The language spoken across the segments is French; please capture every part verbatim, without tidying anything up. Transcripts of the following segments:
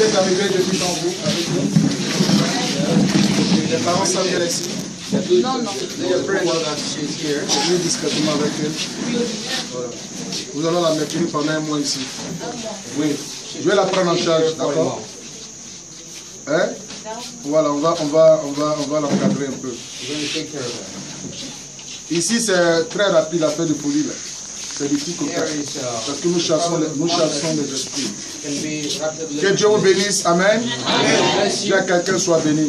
êtes arrivés depuis quand vous avec nous? Les parents savent qu'elle est ici? Non, non. Venez discrètement avec elle. Voilà. Nous allons la mettre pendant un mois ici. Oui. Je vais la prendre en charge, d'accord? Hein? Voilà, on va, on va, on va, on va l'encadrer un peu. Ici, c'est très rapide l'affaire de folie. C'est du petit côté. Parce que nous chassons les, nous chassons les esprits. Que Dieu vous bénisse. Amen. Que quelqu'un soit béni.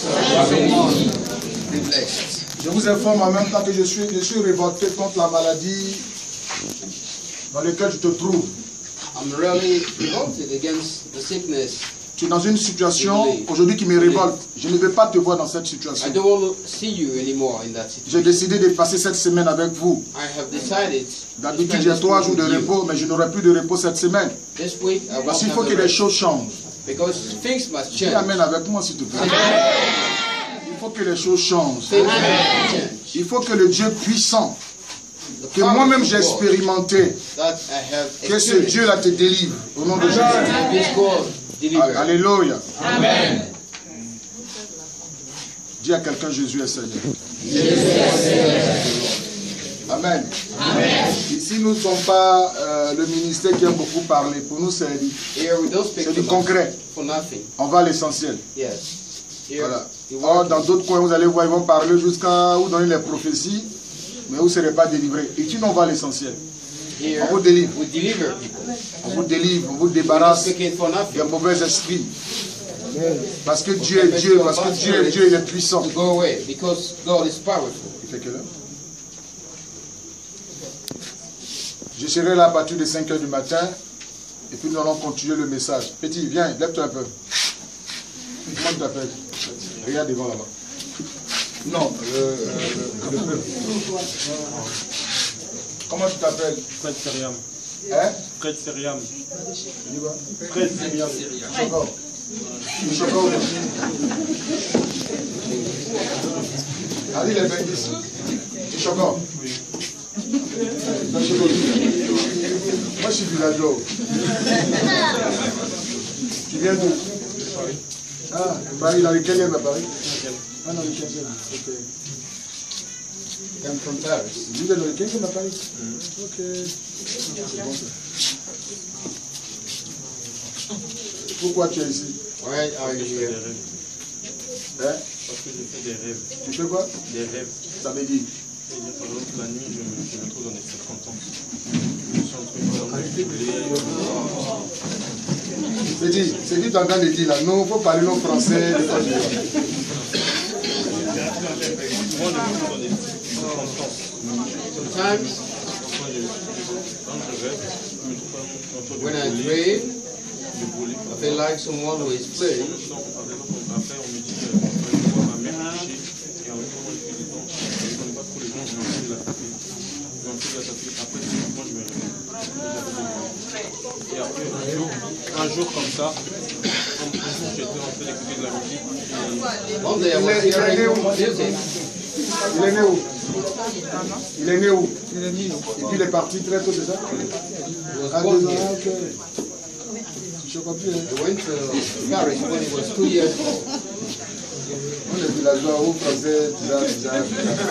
Je vous informe en même temps que je suis, je suis révolté contre la maladie dans laquelle tu te trouves. I'm really revolted against the sickness. Tu es dans une situation aujourd'hui qui me révolte. Je ne veux pas te voir dans cette situation. I don't want to see you anymore in that situation. J'ai décidé de passer cette semaine avec vous. I have decided. D'habitude, j'ai trois jours de repos, mais je n'aurai plus de repos cette semaine. This week, I Parce qu'il faut que les choses changent. Because things must change. Dis Amen avec moi, s'il te plaît. Il faut que les choses changent. Il faut que le Dieu puissant, que moi-même j'ai expérimenté, que ce Dieu-là te délivre. Au nom de Jésus. Alléluia. Amen. Dis à quelqu'un, Jésus est Seigneur. Jésus est Seigneur. Amen. Amen. Ici, nous ne sommes pas euh, le ministère qui aime beaucoup parler. Pour nous, c'est du concret. On va à l'essentiel. Voilà. Or, dans d'autres coins, vous allez voir, ils vont parler jusqu'à vous donner les prophéties, mais vous ne serez pas délivrés. Et tu n'en vas à l'essentiel. On vous délivre. On vous délivre, on vous débarrasse des mauvais esprits. Parce que Dieu est Dieu, parce que Dieu est Dieu, il est puissant. Il fait quelle heure? Je serai là à partir de cinq heures du matin, et puis nous allons continuer le message. Petit, viens, lève-toi un peu. Comment tu t'appelles? Regarde devant là-bas. Non, euh, le peuple. Comment tu t'appelles? Fred Seriam. Hein? Fred Seriam. Fred Seriam. Chocor. Chocor. Allez, les vingt ici. Chocor. Oui. Moi, je suis villageois. Tu viens d'où? Ah, Paris, dans le quinzième à Paris? Ah, dans le quinzième. Ok. I'm from Paris. Vous êtes dans le quinzième à Paris? Mm. Ok. C'est bon. Pourquoi tu es ici? Why are you here? Hein? Parce que je fais des rêves. Tu fais quoi? Des rêves. Ça veut dire? C'est-à-dire, par exemple, la nuit, je me, je me trouve dans des circonstances. Je suis en train de C'est dit, c'est dit, tu es en train de dire là. Non, il faut parler nos français. Moi, je me trouve dans des circonstances. Sometimes, when I dream, I feel like someone who is playing. Après, on me dit que je vais voir ma mère coucher. Et en même temps, je fais des dents. Je ne connais pas trop les dents, je vais de la taper. Je vais de la taper. Après, moi, je me réveille. Et après, un jour, un jour comme ça, un jour, j'étais en train d'écouter de la musique. One day I was hearing music. Il est né où? Il est né où? Il est né où? Et puis il est parti très tôt, c'est ça? À deux ans, ok. Je comprends. He went to Paris when he was two years old. On est villageois ou français, bizarre, bizarre.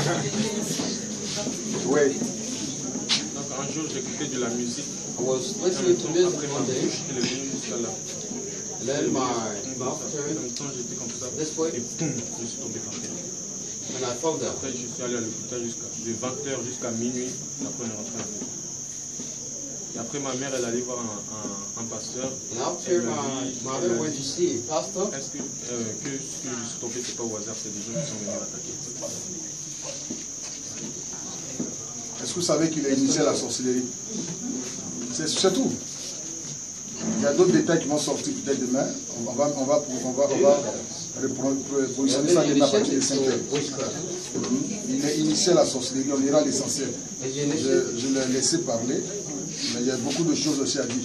Oui. Donc un jour, j'écoutais de la musique. I was listening to music Après, ma one day. bouche, elle est venue jusqu'à là. And then my mouth En turned même temps, j'étais comme ça. this way, Et boum, je suis tombé par terre. and I fell down. Après, je suis allé à l'hôpital jusqu'à de vingt heures jusqu'à minuit. Après, on est rentré à la maison. Et après, ma mère, elle allait voir un, un, un pasteur. And after my mother went to see a pastor, Est-ce que, euh, que ce que je suis tombé, c'est pas au hasard, c'est des gens qui sont venus m'attaquer. Est-ce que vous savez qu'il a initié la sorcellerie? C'est tout. Il y a d'autres détails qui vont sortir peut-être demain. On va, on va, on va, on va positionner ça demain à partir de cinq heures. Il a initié la sorcellerie, on ira à l'essentiel. Je, je l'ai laissé parler, mais il y a beaucoup de choses aussi à dire.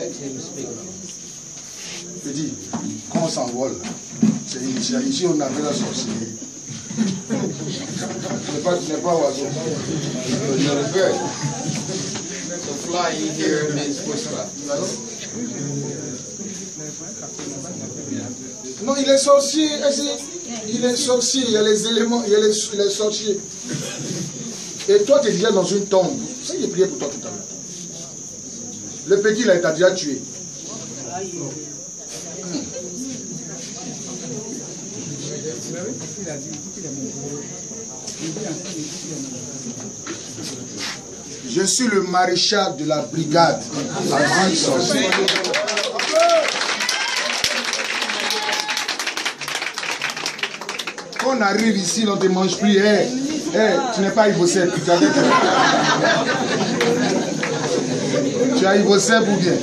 Je dis, quand on s'envole, c'est initié. Ici, on avait la sorcellerie. Tu n'es pas, tu n'es pas oiseau. you're a bird. So flying here means witchcraft. Non, il est sorcier. Il est sorcier. Il y a les éléments, il y a les, les sorciers. Et toi, tu es déjà dans une tombe. Tu sais, j'ai prié pour toi tout à l'heure. Le petit, là, il t'a déjà tué. Je suis le maréchal de la brigade. Quand on arrive ici, on ne te mange plus. Hey, hey, tu n'es pas Ivocep. Tu as Ivocep ou bien?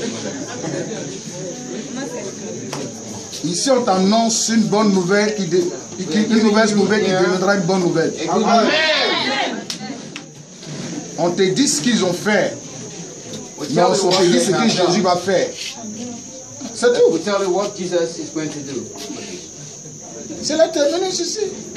Ici, on t'annonce une bonne nouvelle, qui de, une mauvaise nouvelle qui deviendra une bonne nouvelle. Amen. On te dit ce qu'ils ont fait. Mais on te dit ce que Jésus va faire. C'est tout. C'est la terminée ceci.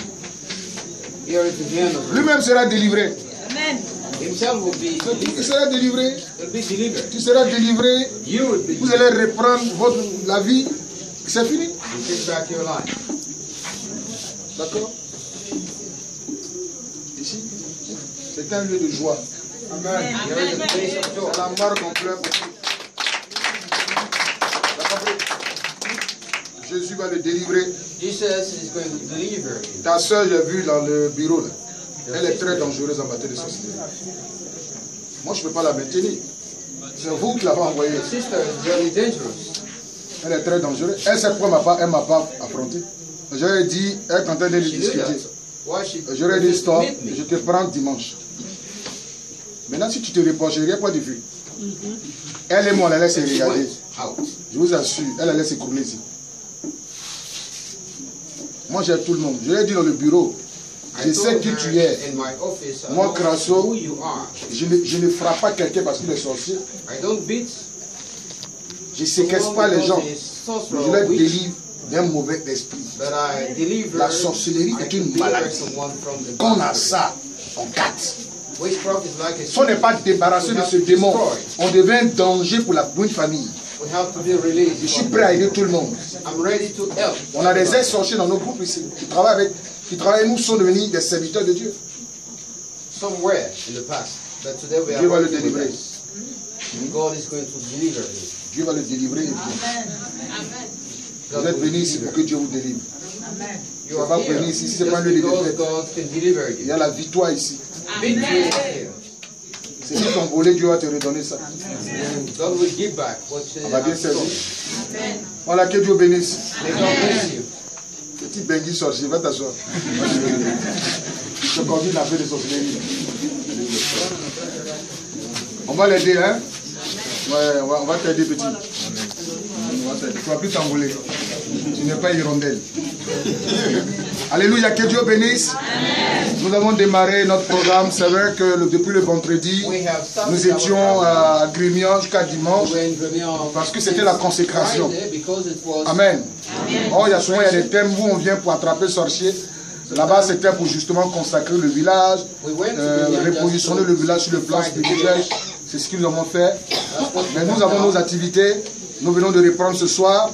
Lui-même sera délivré. Amen. Himself will be Tu seras délivré. be delivered. Tu seras délivré. You will be Vous allez reprendre votre, la vie. C'est fini. You take back your life. D'accord? Ici, c'est un lieu de joie. Amen. Here is a place of joy. C'est la marque qu'on pleure beaucoup. Jésus va le délivrer. Jesus is going to deliver you. Ta soeur, j'ai vu dans le bureau là. Elle est très dangereuse en matière de sorcellerie. Moi, je ne peux pas la maintenir. C'est vous qui l'avez envoyée. Your sister is very dangerous. Elle est très dangereuse. Elle sait pourquoi elle ne m'a pas affronté. J'aurais dit, elle est en train de lui discuter. J'aurais dit, stop, je te prends dimanche. Maintenant, si tu te reproches, il n'y a pas de vue. Elle et moi, elle laisse se regarder. Je vous assure, elle laisse s'écrouler ici. Moi, j'ai tout le monde. Je l'ai dit dans le bureau. Je sais qui tu es. Moi, Crasso, je ne, je ne frappe pas quelqu'un parce qu'il est sorcier. Je ne séquestre pas les gens. Je les délivre d'un mauvais esprit. La sorcellerie est une maladie. Quand on a ça, on gâte. Si on n'est pas débarrassé de ce démon, on devient un danger pour la bonne famille. Je suis prêt à aider tout le monde. On a des ex-sorciers dans nos groupes ici qui travaillent avec, qui travaillent avec nous, sont devenus des serviteurs de Dieu. Dieu va le délivrer. Dieu va le délivrer. Vous êtes venus ici pour que Dieu vous délivre. Vous ne pas venir ici, si ce n'est pas un lieu de défaite. Il y a la victoire ici. C'est si ton volé, Dieu va te redonner ça. On va bien servir. Voilà, que Dieu bénisse. Petit Bengui sorcier, va t'asseoir. Je te convie à faire des sorcelleries. On va l'aider, hein? Ouais, on va, on va t'aider, petit. Tu ne vas plus t'envoler. Tu n'es pas hirondelle. Alléluia, que Dieu bénisse. Amen. Nous avons démarré notre programme. C'est vrai que le, depuis le vendredi, nous étions à Grimion jusqu'à dimanche parce que c'était la consécration. Amen. Oh, il y a souvent il y a des thèmes où on vient pour attraper sorcier. Là-bas, c'était pour justement consacrer le village, euh, repositionner le village sur le plan spirituel. C'est ce que nous avons fait. Mais nous avons nos activités. Nous venons de reprendre ce soir.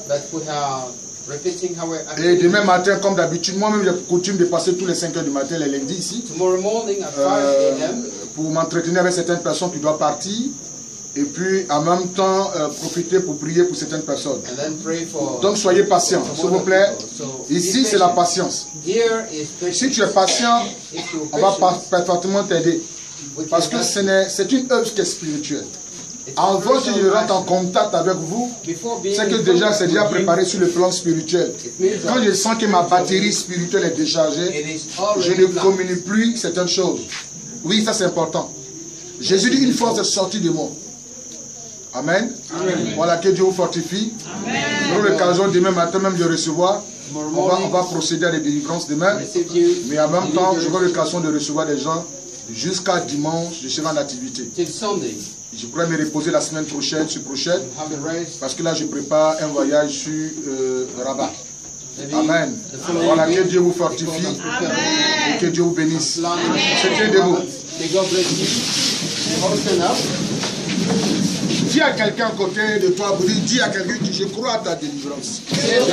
Et demain matin, comme d'habitude, moi-même j'ai coutume de passer tous les cinq heures du matin, les lundis ici, euh, pour m'entretenir avec certaines personnes qui doivent partir. Et puis en même temps, euh, profiter pour prier pour certaines personnes. Donc soyez patients, s'il vous plaît. Ici, c'est la patience. Si tu es patient, on va parfaitement t'aider. Parce que c'est une œuvre qui est spirituelle. Avant que je rentre en contact avec vous, c'est que déjà c'est déjà préparé sur le plan spirituel. Quand je sens que ma batterie spirituelle est déchargée, je ne communique plus certaines choses. Oui, ça c'est important. Jésus dit une force est sortie de moi. Amen. Amen. Voilà, que Dieu vous fortifie. Pour l'occasion, demain matin même de recevoir, on va, on va procéder à des délivrances demain. Mais en même temps, j'aurai l'occasion de recevoir des gens jusqu'à dimanche, je serai en activité. Je pourrais me reposer la semaine prochaine, sur prochaine, parce que là je prépare un voyage sur euh, Rabat. Amen. Voilà, que Dieu vous fortifie. Amen. Et que Dieu vous bénisse. C'est Dieu debout. Dis à quelqu'un à côté de toi, dis à quelqu'un que je crois à ta délivrance.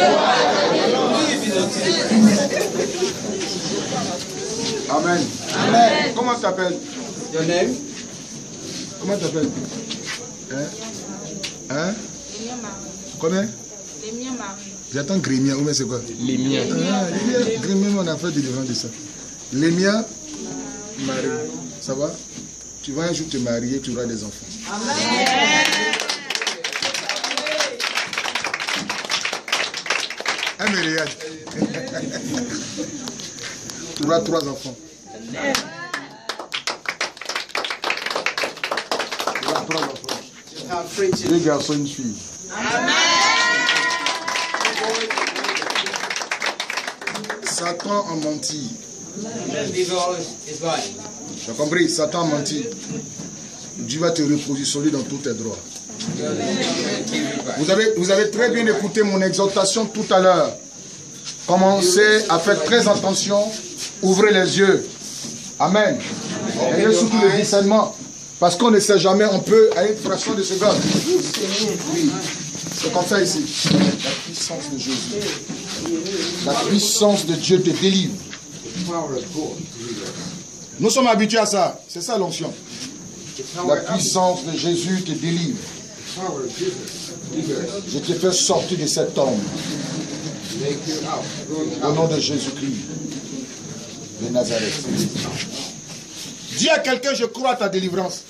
Amen. Amen. Comment tu t'appelles? Your name? Comment tu t'appelles? Hein? Hein? Comment? Lémia Marie. J'attends Grémia, ou mais c'est quoi? Lémia. Ah, Lémia, Grémia, on a fait du devant de ça. Lémia Marie. Ça va? Tu vas un jour te marier, tu auras des enfants. Amen. Un mariage. Tu auras trois enfants. Tu auras trois enfants. Deux garçons, une fille. Amen. Satan a menti. Tu as compris? Satan a menti. Dieu va te repositionner dans tous tes droits. Vous avez, vous avez très bien écouté mon exhortation tout à l'heure. Commencez à faire très attention. Ouvrez les yeux. Amen. Ayez surtout le discernement. Parce qu'on ne sait jamais, on peut, à une fraction de seconde. C'est comme ça ici. La puissance de Jésus. La puissance de Dieu te délivre. Nous sommes habitués à ça. C'est ça l'onction. La puissance de Jésus te délivre. Je te fais sortir de cette tombe. Au nom de Jésus-Christ de Nazareth. Dis à quelqu'un, je crois à ta délivrance.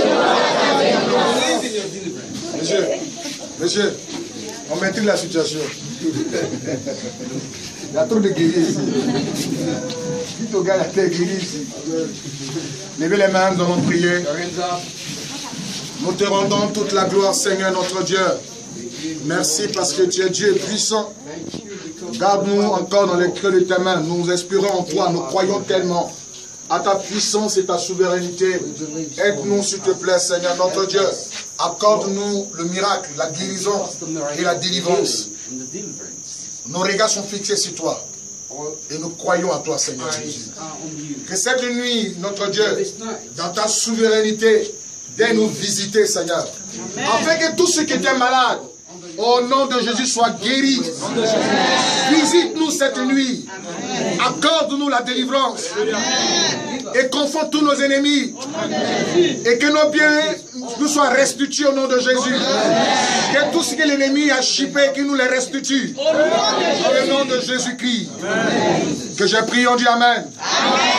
Monsieur, monsieur, on maîtrise la situation. Il y a trop de guéris ici. Dites au gars, il y a trop de guéris ici. Levez les mains, nous allons prier. Nous te rendons toute la gloire, Seigneur notre Dieu. Merci parce que tu es Dieu puissant. Garde-nous encore dans les creux de tes mains. Nous espérons en toi, nous croyons tellement à ta puissance et ta souveraineté. Aide-nous, s'il te plaît, Seigneur notre Dieu. Accorde-nous le miracle, la guérison et la délivrance. Nos regards sont fixés sur toi. Et nous croyons à toi, Seigneur Jésus. Que cette nuit, notre Dieu, dans ta souveraineté, viens nous visiter, Seigneur. Afin que tous ceux qui étaient malades, au nom de Jésus, soient guéris. Visite-nous cette nuit. Accorde-nous la délivrance. Et confronte tous nos ennemis. Et que nos biens nous soient restitués au nom de Jésus. Que tout ce que l'ennemi a chippé, qu'il nous les restitue. Au nom de Jésus-Christ. Que j'ai prié, on dit Amen. Amen.